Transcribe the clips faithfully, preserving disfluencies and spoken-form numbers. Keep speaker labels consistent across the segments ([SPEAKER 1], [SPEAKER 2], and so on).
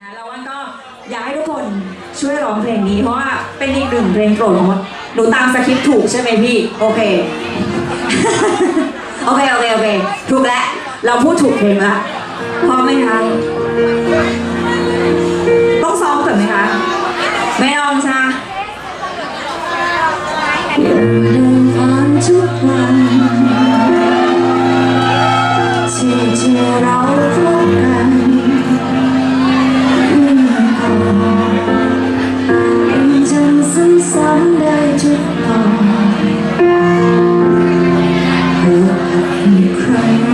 [SPEAKER 1] แล้ววันก็อยากให้ทุกคนช่วยร้องเพลงนี้เพราะว่าเป็นอีกหนึ่งเพลงโปรดของมดหนูตามสคริปต์ถูกใช่ไหมพี่โอเค โอเคโอเคโอเคถูกแล้วเราพูดถูกเพลงแล้วพร้อมไหมคะต้องซ้อมก่อนไหมคะไม่ต้องใช่เดินผ่านทุกวันที่ที่เราพบกันยังจำซ้ำๆได้ทุกตอนอีกครั้ง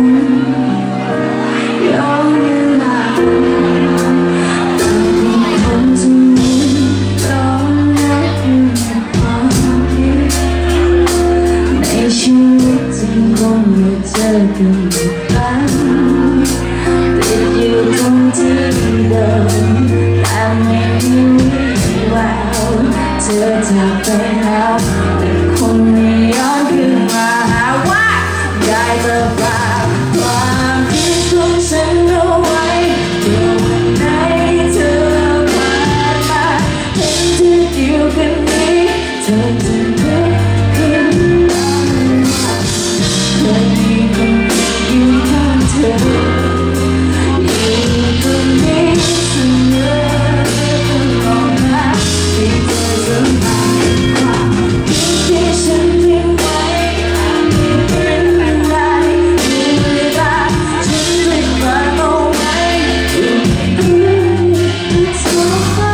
[SPEAKER 1] ย้อนเวลาแต่มีคนที่มีร้องรักอยู่ในความคิดในชีวิตจริงคงไม่เจอกันอีกครั้งติดอยู่ตรงที่เดิมแต่ไม่มีวี่แววเธอจากไปแล้วแต่คงไม่ย้อนคืนมาหาว่าได้แต่ฝากความคิดของฉันเอาไว้เพื่อวันไหนเธอผ่านมาเห็นเธออยู่กันนี้เธอจะนึกขึ้นมาเคยมีคนอยู่ข้างเธออยู่ตรงนี้เสมอตลอดมาที่เธอสัมผัสความคิดที่ฉันทิ้งไว้ไม่เป็นไรมีเวลาฉันจะฝากเอาไว้อยู่ในคืนท้องฟ้า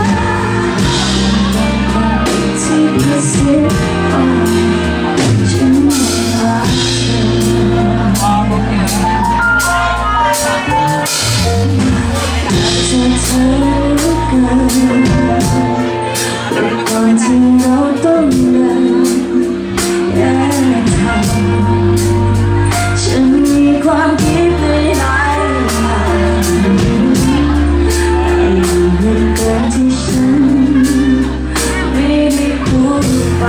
[SPEAKER 1] ความคิดที่กระซิบฉันไม่รักเธอจะเธอเกินก่อนที่เราต้องเดินแยกทางฉันมีความคิดในหลายอย่างแต่ยังเหตุการณ์ที่ฉันไม่ได้พูดไป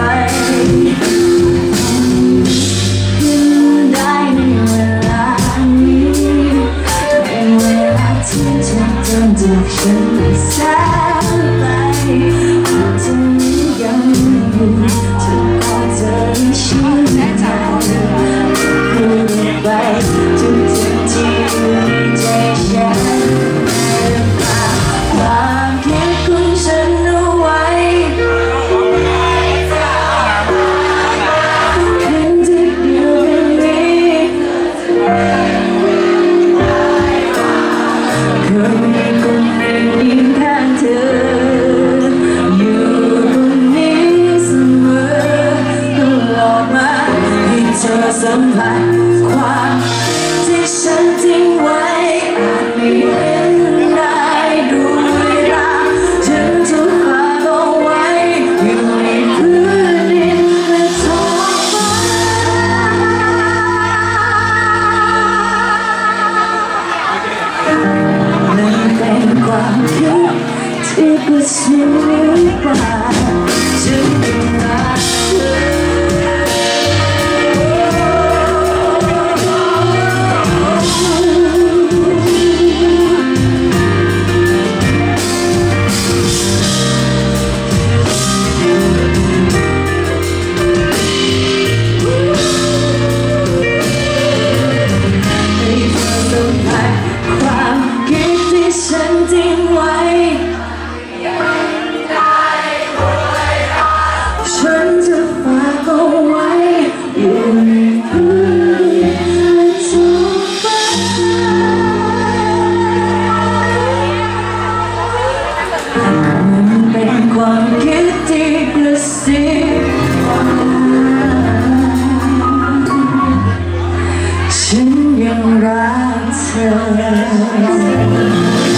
[SPEAKER 1] ขึ้นได้ในเวลานี้ในเวลาที่เธอเดินจากฉันไปแสนไกลอาจจะยังอยู่ฉันก็จะได้ชื่นใจพูดไปทุกสิ่งที่อยู่ในใจฉันฝากความคิดของฉันเอาไว้เห็นเธออยู่กันนี้เคยมีคนหนึ่งยืนข้างเธออยู่ตรงนี้เสมอตลอดมาให้เธอสัมผัสความที่ฉันทิ้งไว้อาจไม่เป็นได้ด้วยเวลาฉันจะฝากเอาไว้อยู่ในพื้นดินและท้องฟ้ามันเป็นความคิดที่กระซิบว่าฉันยังรักเธอให้เธอสัมผัสความคิดที่ฉันทิ้งไว้ฉันจะฝากเอาไว้อยู่ในพื้นดินและท้องฟ้ามันเป็นความคิดที่กระซิบว่าฉันยังรักเธอ